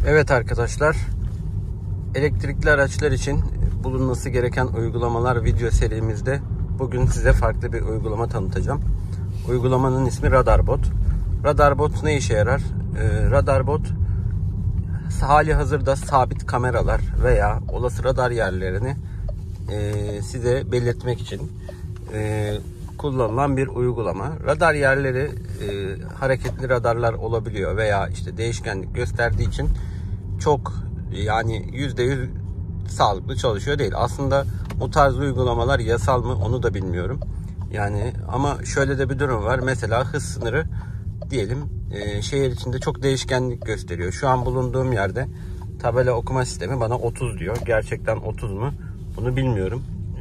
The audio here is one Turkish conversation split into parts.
Evet arkadaşlar, elektrikli araçlar için bulunması gereken uygulamalar video serimizde bugün size farklı bir uygulama tanıtacağım. Uygulamanın ismi Radarbot. Radarbot ne işe yarar? Radarbot hali hazırda sabit kameralar veya olası radar yerlerini size belirtmek için kullanılan bir uygulama. Radar yerleri hareketli radarlar olabiliyor veya işte değişkenlik gösterdiği için çok, yani %100 sağlıklı çalışıyor değil. Aslında o tarz uygulamalar yasal mı onu da bilmiyorum. Yani ama şöyle de bir durum var. Mesela hız sınırı diyelim şehir içinde çok değişkenlik gösteriyor. Şu an bulunduğum yerde tabela okuma sistemi bana 30 diyor. Gerçekten 30 mu? Bunu bilmiyorum.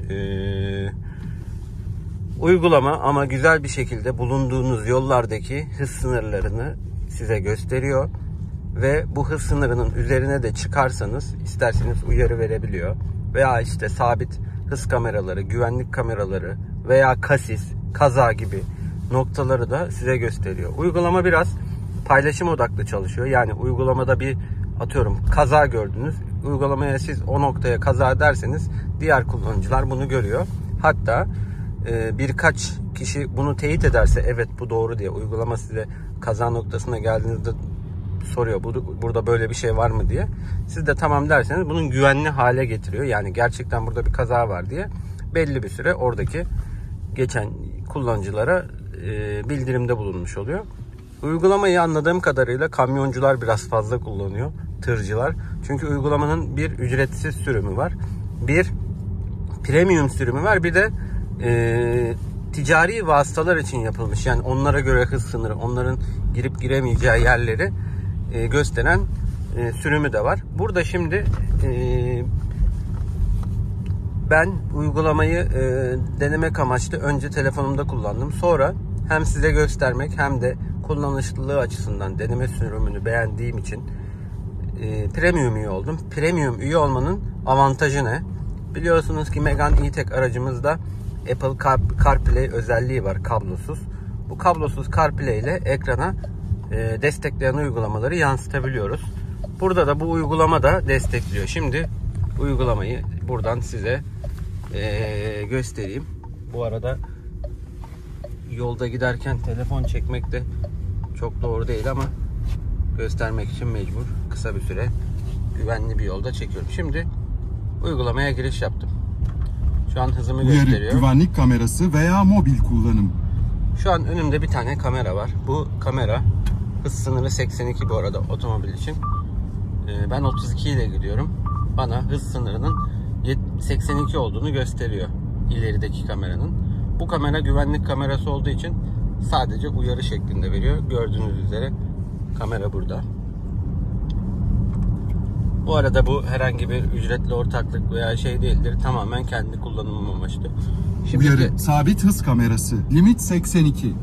Uygulama ama güzel bir şekilde bulunduğunuz yollardaki hız sınırlarını size gösteriyor. Ve bu hız sınırının üzerine de çıkarsanız isterseniz uyarı verebiliyor. Veya işte sabit hız kameraları, güvenlik kameraları veya kasis, kaza gibi noktaları da size gösteriyor. Uygulama biraz paylaşım odaklı çalışıyor. Yani uygulamada bir atıyorum kaza gördünüz. Uygulamaya siz o noktaya kaza derseniz diğer kullanıcılar bunu görüyor. Hatta birkaç kişi bunu teyit ederse evet bu doğru diye uygulama size kaza noktasına geldiğinizde soruyor. Burada böyle bir şey var mı diye. Siz de tamam derseniz bunun güvenli hale getiriyor. Yani gerçekten burada bir kaza var diye belli bir süre oradaki geçen kullanıcılara bildirimde bulunmuş oluyor. Uygulamayı anladığım kadarıyla kamyoncular biraz fazla kullanıyor. Tırcılar. Çünkü uygulamanın bir ücretsiz sürümü var. Bir premium sürümü var. Bir de ticari vasıtalar için yapılmış. Yani onlara göre hız sınırı, onların girip giremeyeceği yerleri gösteren sürümü de var. Burada şimdi ben uygulamayı denemek amaçlı önce telefonumda kullandım. Sonra hem size göstermek hem de kullanışlılığı açısından deneme sürümünü beğendiğim için premium üye oldum. Premium üye olmanın avantajı ne? Biliyorsunuz ki Megane E-Tech aracımızda Apple CarPlay özelliği var, kablosuz. Bu kablosuz CarPlay ile ekrana destekleyen uygulamaları yansıtabiliyoruz. Burada da bu uygulama da destekliyor. Şimdi uygulamayı buradan size göstereyim. Bu arada yolda giderken telefon çekmek de çok doğru değil ama göstermek için mecbur. Kısa bir süre güvenli bir yolda çekiyorum. Şimdi uygulamaya giriş yaptım. Şu an hızımı gösteriyor. Güvenlik kamerası veya mobil kullanım. Şu an önümde bir tane kamera var. Bu kamera hız sınırı 82 bu arada otomobil için. Ben 32 ile gidiyorum. Bana hız sınırının 82 olduğunu gösteriyor ilerideki kameranın. Bu kamera güvenlik kamerası olduğu için sadece uyarı şeklinde veriyor. Gördüğünüz üzere kamera burada. Bu arada bu herhangi bir ücretli ortaklık veya şey değildir. Tamamen kendi kullanımım amaçlı. Şimdi uyarı, sabit hız kamerası, limit 82.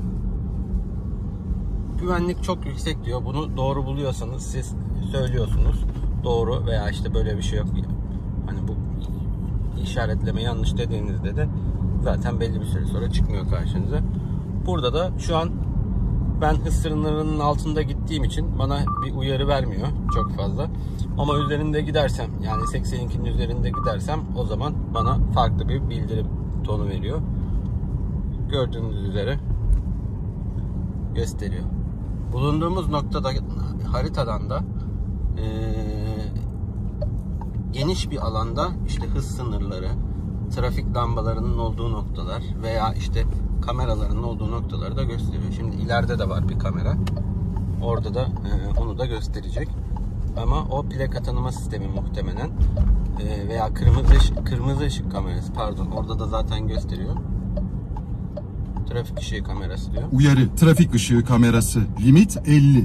Güvenlik çok yüksek diyor. Bunu doğru buluyorsanız siz söylüyorsunuz. Doğru veya işte böyle bir şey yok. Hani bu işaretleme yanlış dediğinizde de zaten belli bir süre sonra çıkmıyor karşınıza. Burada da şu an ben hız sınırlarının altında gittiğim için bana bir uyarı vermiyor çok fazla. Ama üzerinde gidersem, yani 82'nin üzerinde gidersem o zaman bana farklı bir bildirim tonu veriyor. Gördüğünüz üzere gösteriyor. Bulunduğumuz noktada haritadan da geniş bir alanda işte hız sınırları, trafik lambalarının olduğu noktalar veya işte kameraların olduğu noktaları da gösteriyor. Şimdi ileride de var bir kamera. Orada da onu da gösterecek. Ama o plaka tanıma sistemi muhtemelen veya kırmızı ışık kamerası, pardon, orada da zaten gösteriyor. Trafik ışığı kamerası diyor. Uyarı, trafik ışığı kamerası, limit 50.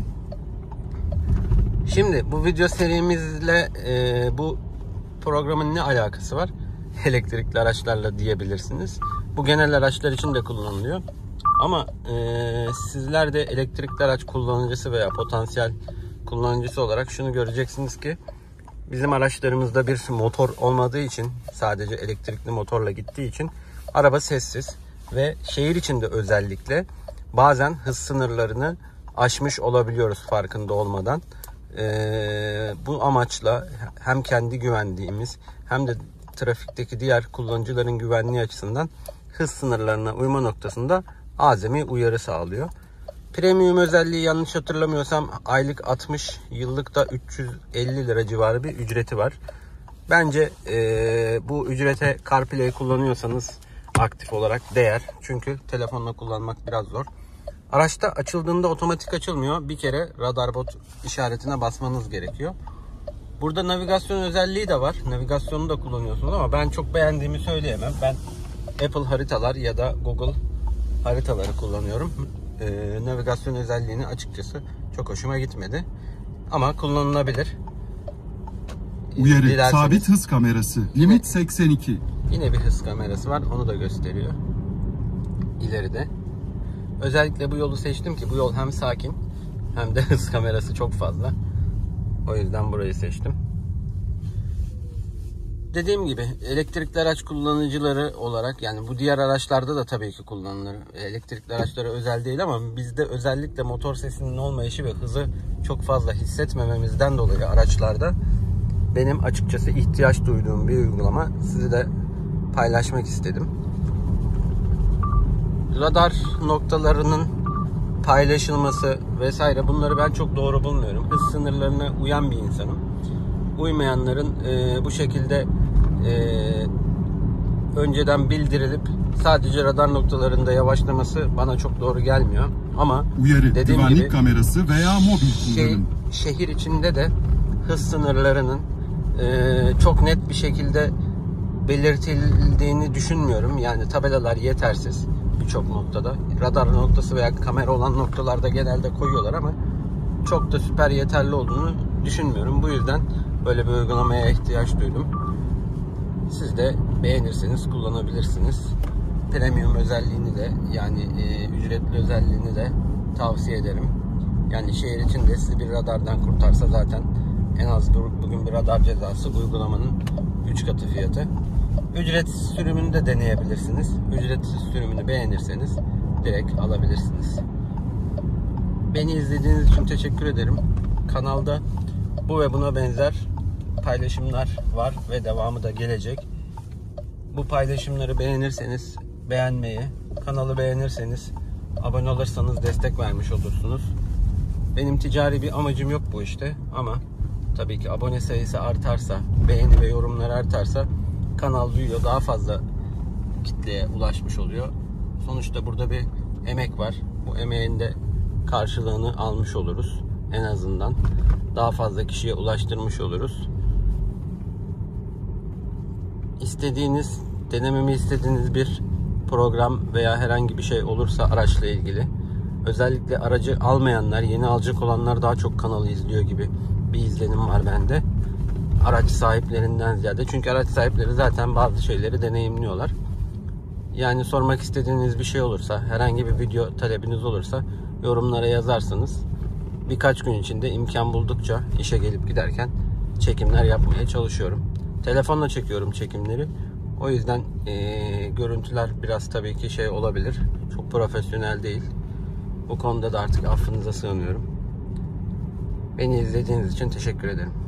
Şimdi bu video serimizle bu programın ne alakası var? Elektrikli araçlarla diyebilirsiniz. Bu genel araçlar için de kullanılıyor. Ama sizler de elektrikli araç kullanıcısı veya potansiyel kullanıcısı olarak şunu göreceksiniz ki bizim araçlarımızda bir motor olmadığı için, sadece elektrikli motorla gittiği için araba sessiz ve şehir içinde özellikle bazen hız sınırlarını aşmış olabiliyoruz farkında olmadan. Bu amaçla hem kendi güvenliğimiz hem de trafikteki diğer kullanıcıların güvenliği açısından hız sınırlarına uyma noktasında azami uyarı sağlıyor. Premium özelliği, yanlış hatırlamıyorsam aylık 60, yıllık da 350 lira civarı bir ücreti var. Bence bu ücrete CarPlay kullanıyorsanız aktif olarak değer. Çünkü telefonla kullanmak biraz zor. Araçta açıldığında otomatik açılmıyor. Bir kere radar bot işaretine basmanız gerekiyor. Burada navigasyon özelliği de var. Navigasyonu da kullanıyorsunuz ama ben çok beğendiğimi söyleyemem. Ben Apple haritalar ya da Google haritaları kullanıyorum. Navigasyon özelliğini açıkçası çok hoşuma gitmedi. Ama kullanılabilir. Uyarı. Dilerseniz, Sabit hız kamerası. Limit 82. Yine bir hız kamerası var. Onu da gösteriyor. İleride. Özellikle bu yolu seçtim ki bu yol hem sakin hem de hız kamerası çok fazla. O yüzden burayı seçtim. Dediğim gibi elektrikli araç kullanıcıları olarak, yani bu diğer araçlarda da tabii ki kullanılır. Elektrikli araçlara özel değil ama bizde özellikle motor sesinin olmayışı ve hızı çok fazla hissetmememizden dolayı araçlarda benim açıkçası ihtiyaç duyduğum bir uygulama. Sizi de paylaşmak istedim. Radar noktalarının paylaşılması vesaire, bunları ben çok doğru bulmuyorum. Hız sınırlarına uyan bir insanım. Uymayanların bu şekilde önceden bildirilip sadece radar noktalarında yavaşlaması bana çok doğru gelmiyor. Ama Uyarı. dediğim Güvenlik gibi kamerası veya mobil kullanım. şehir içinde de hız sınırlarının çok net bir şekilde belirtildiğini düşünmüyorum. Yani tabelalar yetersiz birçok noktada. Radar noktası veya kamera olan noktalarda genelde koyuyorlar ama çok da süper yeterli olduğunu düşünmüyorum. Bu yüzden böyle bir uygulamaya ihtiyaç duydum. Siz de beğenirseniz kullanabilirsiniz. Premium özelliğini de, yani ücretli özelliğini de tavsiye ederim. Yani şehir içinde sizi bir radardan kurtarsa zaten en az bugün bir radar cezası uygulamanın 3 katı fiyatı. Ücretsiz sürümünü de deneyebilirsiniz. Ücretsiz sürümünü beğenirseniz direkt alabilirsiniz. Beni izlediğiniz için teşekkür ederim. Kanalda bu ve buna benzer paylaşımlar var ve devamı da gelecek. Bu paylaşımları beğenirseniz beğenmeyi, kanalı beğenirseniz abone olursanız destek vermiş olursunuz. Benim ticari bir amacım yok bu işte ama tabii ki abone sayısı artarsa, beğeni ve yorumlar artarsa kanal büyüyor, daha fazla kitleye ulaşmış oluyor. Sonuçta burada bir emek var. Bu emeğin de karşılığını almış oluruz. En azından daha fazla kişiye ulaştırmış oluruz. İstediğiniz, denememi istediğiniz bir program veya herhangi bir şey olursa araçla ilgili, özellikle aracı almayanlar, yeni alacak olanlar daha çok kanalı izliyor gibi bir izlenim var bende. Araç sahiplerinden ziyade. Çünkü araç sahipleri zaten bazı şeyleri deneyimliyorlar. Yani sormak istediğiniz bir şey olursa, herhangi bir video talebiniz olursa yorumlara yazarsanız birkaç gün içinde imkan buldukça işe gelip giderken çekimler yapmaya çalışıyorum. Telefonla çekiyorum çekimleri. O yüzden görüntüler biraz tabii ki şey olabilir. Çok profesyonel değil. Bu konuda da artık affınıza sığınıyorum. Beni izlediğiniz için teşekkür ederim.